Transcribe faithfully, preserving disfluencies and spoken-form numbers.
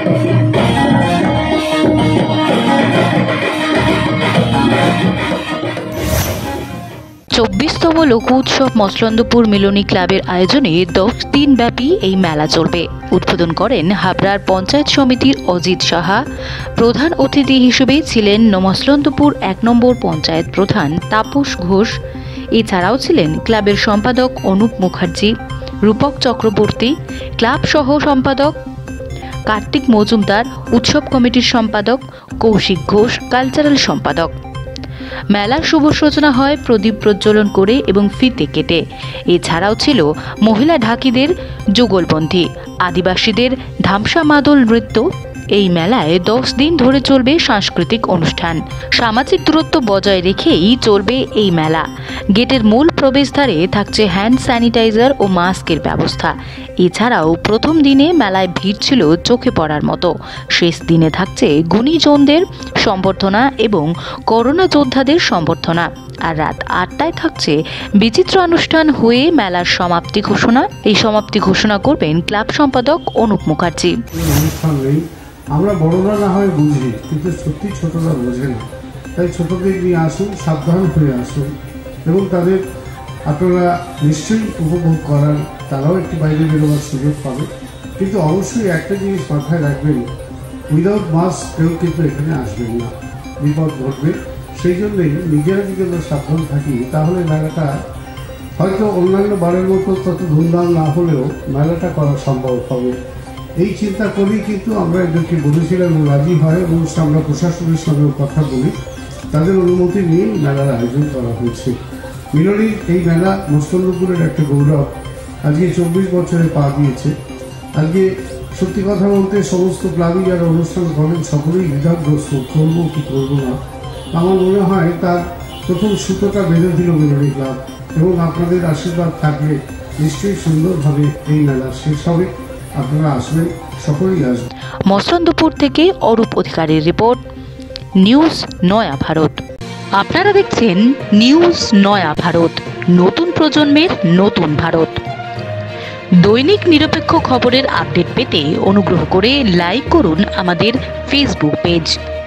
চব্বিশতম লোক উৎসব মছলন্দপুর মিলনী ক্লাবের আয়োজনে দশ দিন ব্যাপী এই মেলা চলবে। উদ্বোধন করেন হাবড়ার পঞ্চায়েত সমিতির অজিত সাহা। প্রধান অতিথি হিসেবে ছিলেন মছলন্দপুর এক নম্বর পঞ্চায়েত প্রধান তাপস ঘোষ। এছাড়াও ছিলেন ক্লাবের সম্পাদক অনুপ মুখার্জি, রূপক চক্রবর্তী, ক্লাব সহ সম্পাদক কার্তিক মজুমদার, উৎসব কমিটির সম্পাদক কৌশিক ঘোষ, কালচারাল সম্পাদক। মেলার শুভ সূচনা হয় প্রদীপ প্রজ্বলন করে এবং ফিতে কেটে। এছাড়াও ছিল মহিলা ঢাকিদের যুগলবন্দী, আদিবাসীদের ধামসা মাদল নৃত্য। এই মেলায় দশ দিন ধরে চলবে সাংস্কৃতিক অনুষ্ঠান। সামাজিক দূরত্ব বজায় রেখেই চলবে এই মেলা। গেটের মূল প্রবেশদ্বারে থাকছে হ্যান্ড স্যানিটাইজার ও মাস্কের ব্যবস্থা। এছাড়াও প্রথম দিনে মেলায় ভিড় ছিল চোখে পড়ার মতো। শেষ দিনে থাকছে গুণীজনদের সম্বর্ধনা এবং করোনা যোদ্ধাদের সম্বর্ধনা। আর রাত আটটায় থাকছে বিচিত্র অনুষ্ঠান হয়ে মেলার সমাপ্তি ঘোষণা। এই সমাপ্তি ঘোষণা করবেন ক্লাব সম্পাদক অনুপ মুখার্জি। আমরা বড়রা না হয় বুঝি, কিন্তু সত্যি ছোটরা বোঝে না। তাই ছোটদের নিয়ে আসুন, সাবধান হয়ে আসুন এবং তাদের আপনারা নিশ্চয়ই উপভোগ করার, তারাও একটু বাইরে বেরোবার সুযোগ পাবে। কিন্তু অবশ্যই একটা জিনিস মাথায় রাখবেন, উইদাউট মাস্ক কেউ কিন্তু এখানে আসবেন না, বিপদ ঘটবে। সেই জন্যই নিজেরা যদি আমরা সাবধান থাকি তাহলে মেলাটা হয়তো অন্যান্য বারের মতো তত ধুমধাম না হলেও মেলাটা করা সম্ভব হবে। এই চিন্তা করেই কিন্তু আমরা এদেরকে বলেছিলাম এবং রাজি হয় এবং আমরা প্রশাসনের সঙ্গে কথা বলি, তাদের অনুমতি নিয়ে মেলার আয়োজন করা হয়েছে। মিলনীর এই মেলা মছলন্দপুরের একটা গৌরব। আজকে চব্বিশ বছরে পা দিয়েছে। আজকে সত্যি কথা বলতে সমস্ত ক্লাবই যারা অনুষ্ঠান করেন সকলেই দ্বিধাগ্রস্ত, করবো কি করবো না। আমার মনে হয় তার প্রথম সুতোটা বেঁধে দিল মিলনী ক্লাব এবং আপনাদের আশীর্বাদ থাকলে নিশ্চয়ই সুন্দরভাবে এই মেলা শেষ হবে। আপনারা আসবেন, সকলেই আসবেন। মছলন্দপুর থেকে অরূপ অধিকারীর রিপোর্ট, নিউজ নয়া ভারত। আপনারা দেখছেন নিউজ নয়া ভারত, নতুন প্রজন্মের নতুন ভারত। দৈনিক নিরপেক্ষ খবরের আপডেট পেতে অনুগ্রহ করে লাইক করুন আমাদের ফেসবুক পেজ।